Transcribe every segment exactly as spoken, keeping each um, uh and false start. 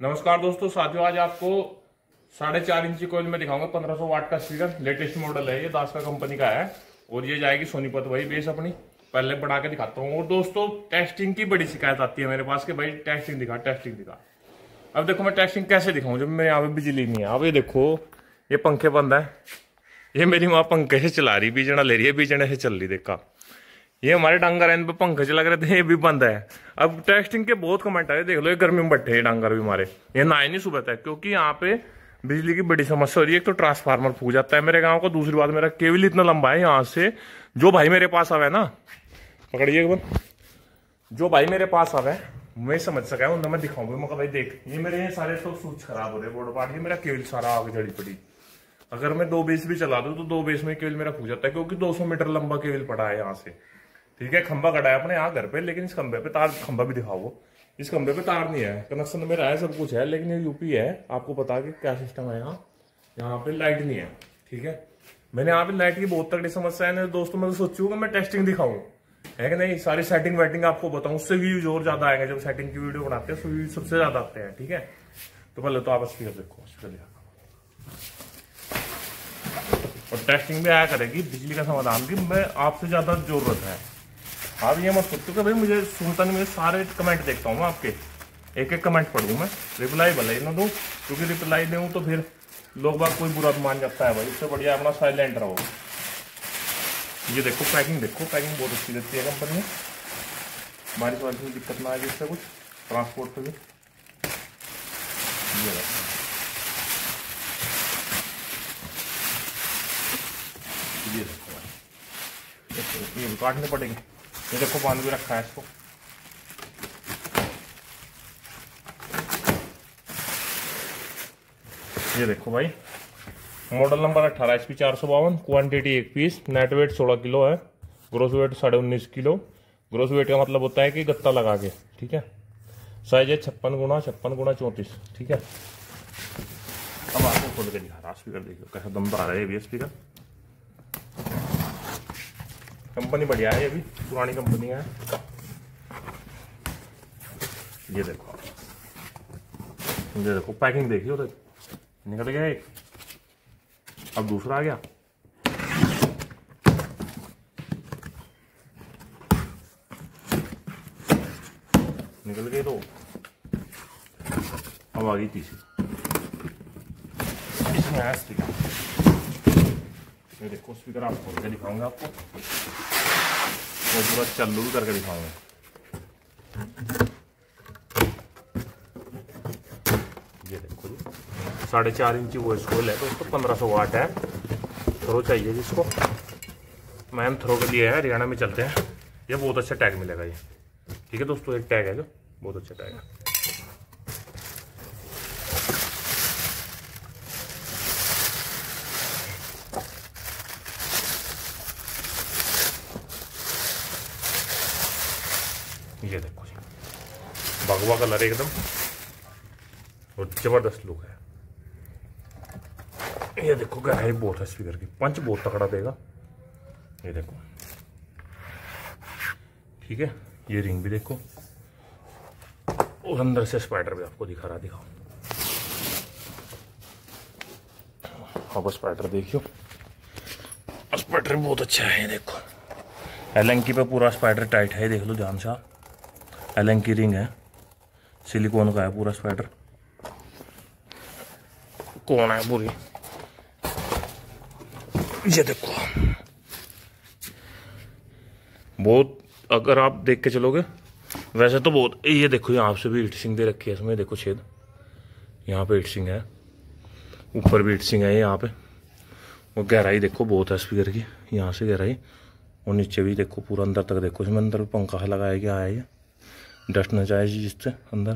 नमस्कार दोस्तों, साथियों आज आपको साढ़े चार इंची कोयल में दिखाऊंगा पंद्रह सौ वाट का स्पीकर। लेटेस्ट मॉडल है ये, दास का कंपनी का है और ये जाएगी सोनीपत वही बेस अपनी। पहले बढ़ा के दिखाता हूँ। और दोस्तों टेस्टिंग की बड़ी शिकायत आती है मेरे पास कि भाई टेस्टिंग दिखा टेस्टिंग दिखा। अब देखो मैं टेस्टिंग कैसे दिखाऊं जब मेरे यहाँ पे बिजली नहीं है। अब ये देखो ये पंखे बंद है, ये मेरी माँ पंखे से चला रही, बीजना ले रही है, बीजने से चल रही। देखा ये हमारे डांगर है, इन पे पंखे से लग रहे थे, ये भी बंद है। अब टेस्टिंग के बहुत कमेंट आए, देख लो ये गर्मी में बैठे हैं डांगर भी हमारे, ये ना ही नहीं सुबह तक, क्योंकि यहाँ पे बिजली की बड़ी समस्या हो रही है। एक तो ट्रांसफार्मर फूक जाता है मेरे गांव का, दूसरी बात मेरा केबल इतना लंबा है यहाँ से। जो भाई मेरे पास आवे ना, पकड़िए एक बार, जो भाई मेरे पास आवे मैं समझ सका उन्हें मैं दिखाऊंगा। मैं भाई देख ये मेरे सारे तो स्विच खराब हो रहे, बोर्ड पार्ट, ये मेरा केबल सारा आगे जड़ी पड़ी। अगर मैं दो बेस भी चला दूं तो दो बेस में केबल मेरा फूक जाता है, क्योंकि दो सौ मीटर लंबा केबल पड़ा है यहाँ से। ठीक है, खंबा कटा है अपने यहाँ घर पे, लेकिन इस खंबे पे तार, खंबा भी दिखाओ, इस खंबे पे तार नहीं है। कनेक्शन मेरा है, सब कुछ है, लेकिन ये यूपी है। आपको पता कि क्या सिस्टम है यहाँ, यहाँ पे लाइट नहीं है। ठीक है, मैंने यहाँ पे लाइट की बहुत तगड़ी समस्या है दोस्तों। मैं तो सोचू कि मैं टेस्टिंग दिखाऊं, है कि नहीं, सारी सेटिंग वेटिंग आपको बताऊं, उससे व्यूज और ज्यादा आएगा। जब सेटिंग की वीडियो बनाते हैं तो व्यूज सबसे ज्यादा आते हैं। ठीक है, तो पहले तो आप स्पीकर देखो, स्पीकर और टेस्टिंग भी आया करेगी बिजली का समाधान की। मैं आपसे ज्यादा जरूरत है। आप ये मत सोचो कि भाई मुझे सुनता नहीं, मुझे सारे कमेंट देखता हूँ मैं आपके, एक एक कमेंट पढ़ूँ मैं, रिप्लाई भले ही ना दूँ, क्योंकि रिप्लाई दूँ तो फिर लोग बात कोई बुरा मान जाता है भाई। इससे बढ़िया अपना साइलेंट रहो। ये देखो पैकिंग, देखो पैकिंग बहुत अच्छी देती है कंपनी में, बारिश वारिश में दिक्कत ना आएगी इससे कुछ, ट्रांसपोर्ट पे भी। ये देखो ये देखो ये काटने पड़ेंगे। ये देखो बांध भी रखा है इसको। ये देखो भाई, मॉडल नंबर अठारह एच पी चार सौ बावन, क्वान्टिटी एक पीस, नेट वेट सोलह किलो है, ग्रोस वेट साढ़े उन्नीस किलो। ग्रोस वेट का मतलब होता है कि गत्ता लगा के। ठीक है, साइज है छप्पन गुना छप्पन गुना चौंतीस। ठीक है, अब आपको खोल के दिखा रहा स्पीकर, देखिए कैसा दमदार है ये भी स्पीकर। कंपनी बढ़िया है, ये भी पुरानी कंपनी है। ये देखो, ये देखो पैकिंग देखिए, तो निकल गया एक, अब दूसरा आ गया। निकल गए दो, अब आ गई तीसरी। इसमें है स्पीकर, ये देखो स्पीकर आप खोल के दिखाऊंगा आपको, वो पूरा चालू भी करके दिखाऊंगा। ये देखो जी, साढ़े चार इंची वॉइस कॉइल है, तो उसको पंद्रह सौ वाट है। थ्रो चाहिए जिसको, मैम थ्रो के लिए है, हरियाणा में चलते हैं। ये बहुत अच्छा टैग मिलेगा ये। ठीक है दोस्तों, एक टैग है जो बहुत अच्छा टैग है। ये देखो जी, भगवा कलर एकदम और जबरदस्त लुक है। ये देखो गहराई बहुत है स्पीकर की, पंच बहुत तगड़ा देगा। ये देखो, ठीक है, ये रिंग भी देखो, और अंदर से स्पाइडर भी आपको दिखा रहा, दिखाओ। अब स्पाइडर देखियो, स्पाइडर बहुत अच्छा है। ये देखो एलंकी पे पूरा स्पाइडर टाइट है, देख लो ध्यान से आप। एलन की रिंग है, सिलिकॉन का है पूरा स्पाइडर, कौन है पूरी। ये देखो बहुत, अगर आप देख के चलोगे वैसे तो बहुत। ये देखो यहाँ से भी हीटसिंग दे रखी है इसमें, देखो छेद, यहाँ पे हीटसिंग है, ऊपर भी हीटसिंग है यहाँ पे। और गहराई देखो बहुत है स्पीकर की, यहाँ से गहराई, और नीचे भी देखो पूरा अंदर तक देखो। इसमें अंदर भी पंखा लगाया गया है, ये डस्ट न जाए जिससे अंदर।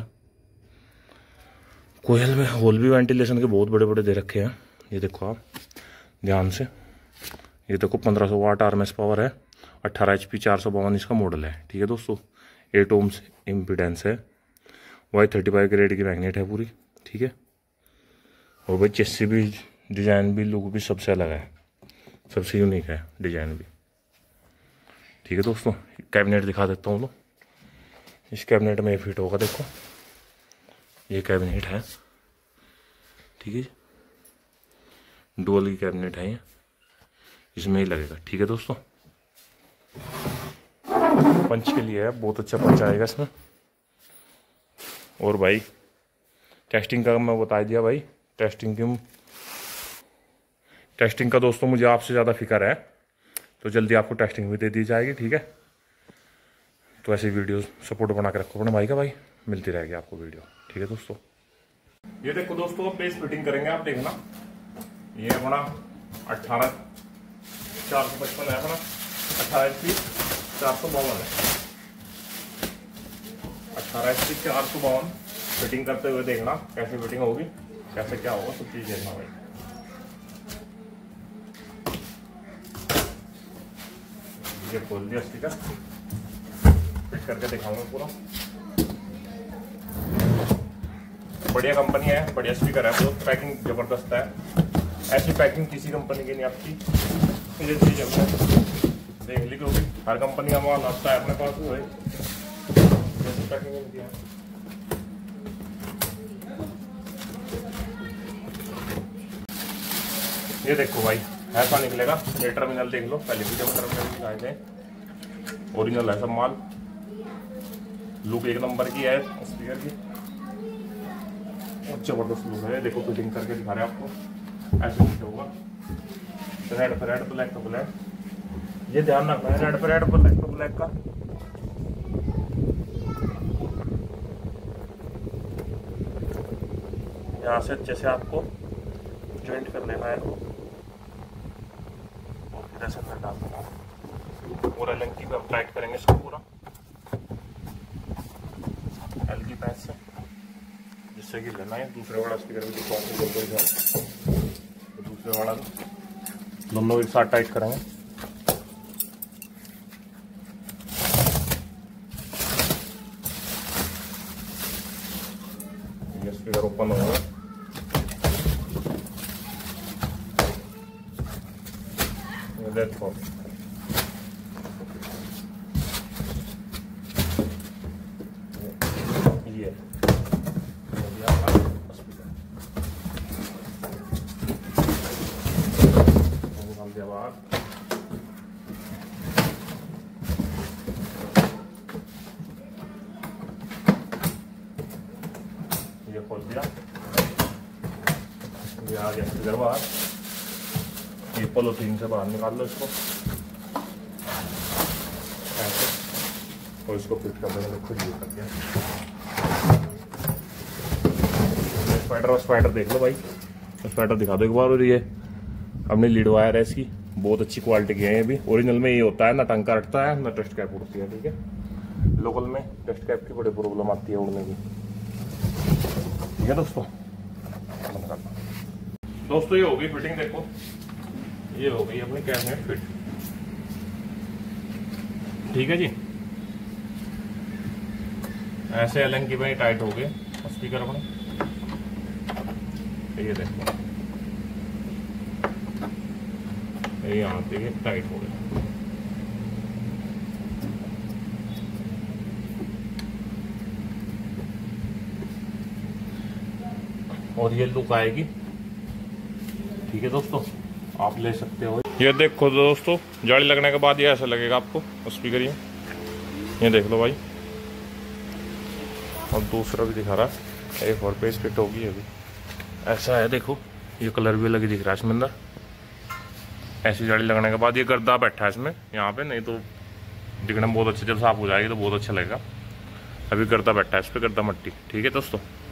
कोयल में होल भी वेंटिलेशन के बहुत बड़े बड़े दे रखे हैं। ये देखो आप ध्यान से, ये देखो पंद्रह सौ वाट आरएमएस पावर है, अट्ठारह एच पी चार सौ बावन इसका मॉडल है। ठीक है दोस्तों, एट ओम्स इम्पीडेंस है, वाई थर्टी फाइव ग्रेड की मैग्नेट है पूरी। ठीक है, और भाई चेसी भी, डिजाइन भी, लुक भी सबसे अलग है, सबसे यूनिक है डिजाइन भी। ठीक है दोस्तों, कैबिनेट दिखा देता हूँ तो इस कैबिनेट में फिट होगा, देखो ये कैबिनेट है, ठीक है जी, डुअल की कैबिनेट है ये, इसमें ही लगेगा। ठीक है दोस्तों, पंच के लिए है, बहुत अच्छा पंच आएगा इसमें। और भाई टेस्टिंग का मैं बता दिया भाई, टेस्टिंग की टेस्टिंग का दोस्तों मुझे आपसे ज़्यादा फिक्र है, तो जल्दी आपको टेस्टिंग भी दे दी जाएगी। ठीक है, तो ऐसी वीडियो सपोर्ट बना के रखो अपने भाई का भाई, मिलती रहेगी आपको वीडियो। ठीक है दोस्तों, ये देखो दोस्तों बेस फिटिंग करेंगे, आप देखना। ये अपना अट्ठारह चार सौ पचपन है, अपना अट्ठारह एच पी चार सौ बावन है, अट्ठारह एच पी चार सौ बावन फिटिंग करते हुए देखना कैसे फिटिंग होगी, कैसे क्या होगा, सब चीज देखना भाई। ये खोल दिया स्पीकर, फिट करके दिखाऊंगा पूरा। बढ़िया कंपनी है, बढ़िया स्पीकर है, बहुत पैकिंग जबरदस्त है, ऐसी पैकिंग किसी कंपनी की नहीं आपकी। ये चीज देख ली, क्योंकि हर कंपनी का माल आता है अपने पास हुए, जैसी पैकिंग मिलती है। ये देखो भाई ऐसा निकलेगा, ये टर्मिनल देख लो, पहले भी जब टर्मिनल दिखाए थे, ओरिजिनल है सब माल, लुक एक नंबर की है स्पीकर की, जबरदस्त लुक है। देखो फिटिंग करके दिखा रहे हैं आपको, ऐसे फिट होगा, रेड पर रेड, ब्लैक पर ब्लैक, ये ध्यान रखना है, रेड पर रेड, ब्लैक पर ब्लैक का। यहाँ से अच्छे से आपको जॉइंट कर लेना है, और फिर ऐसे कर डालना है, और एलंकी पे हम टाइट करेंगे इसको पूरा एल की पैच से, जिससे कि लेना है। दूसरे वाला स्पीकर भी दिखाऊंगा, दूसरे वाला दोनों एक साथ टाइट करेंगे। ये स्पीकर ओपन होगा, ये देखो ये बाहर, ये खोल दिया, ये आ गया स्पीकर बाहर। ये पॉलीथीन से बाहर निकाल लो इसको ऐसे, और इसको फिट कर देंगे, खुद यूज कर दिया। स्पाइडर और स्पाइडर देख लो भाई, स्पाइडर दिखा दो एक बार। और ये अपनी लीड वायर है इसकी, बहुत अच्छी क्वालिटी की है, ये भी ओरिजिनल में ये होता है, ना टंका हटता है ना टेस्ट कैप उड़ती है। ठीक है, लोकल में टेस्ट कैप की बड़ी प्रॉब्लम आती है उड़ने की। ठीक है दोस्तों, दोस्तों ये हो गई फिटिंग, देखो ये हो गई अपनी कैबिनेट फिट। ठीक है जी, ऐसे एलन की भाई टाइट हो गए स्पीकर अपने, ये देखो ये यहाँ पे टाइट हो गए। और ये लुक आएगी। ठीक है दोस्तों, आप ले सकते हो। ये देखो दोस्तों, जाली लगने के बाद ये ऐसा लगेगा आपको स्पीकर, ये ये देख लो भाई। और दूसरा भी दिखा रहा है, एक और पेज फिट होगी, ये भी ऐसा है। देखो ये कलर भी अलग दिख रहा है इसमें अंदर। ऐसी जाली लगने के बाद ये गर्दा बैठा है इसमें यहाँ पे, नहीं तो दिखने में बहुत अच्छा, जब साफ हो जाएगी तो बहुत अच्छा लगेगा। अभी गर्दा बैठा है इस पर, गर्दा मट्टी। ठीक है दोस्तों।